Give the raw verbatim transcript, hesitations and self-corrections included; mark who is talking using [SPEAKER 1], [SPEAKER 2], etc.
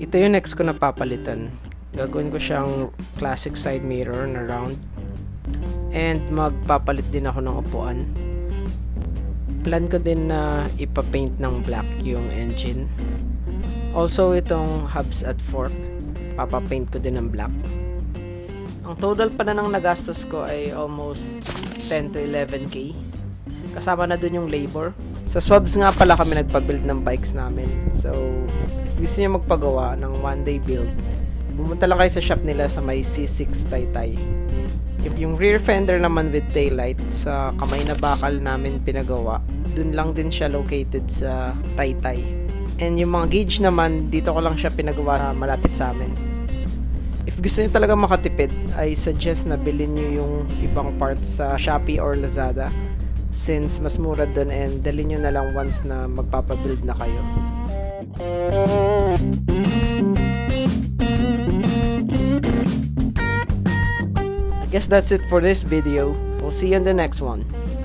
[SPEAKER 1] Ito yung next ko na papalitan. Gagawin ko siyang classic side mirror na round. And magpapalit din ako ng upuan. Plan ko din na ipapaint ng black yung engine. Also itong hubs at fork, papapaint ko din ng black. Ang total pa na ng nagastos ko ay almost ten to eleven K. Kasama na dun yung labor. Sa Swabs nga pala kami nagpa-build ng bikes namin. So, if gusto nyo magpagawa ng one day build, pumunta lang kayo sa shop nila sa may C six Taytay. Yung rear fender naman with taillight, sa kamay na bakal namin pinagawa. Dun lang din siya located sa Taytay. And yung mga gauge naman, dito ko lang siya pinagawa malapit sa amin. If gusto niyo talaga makatipid, I suggest na bilhin niyo yung ibang parts sa Shopee or Lazada since mas mura dun and dalhin niyo na lang once na magpapabuild na kayo. I guess that's it for this video. We'll see you in the next one.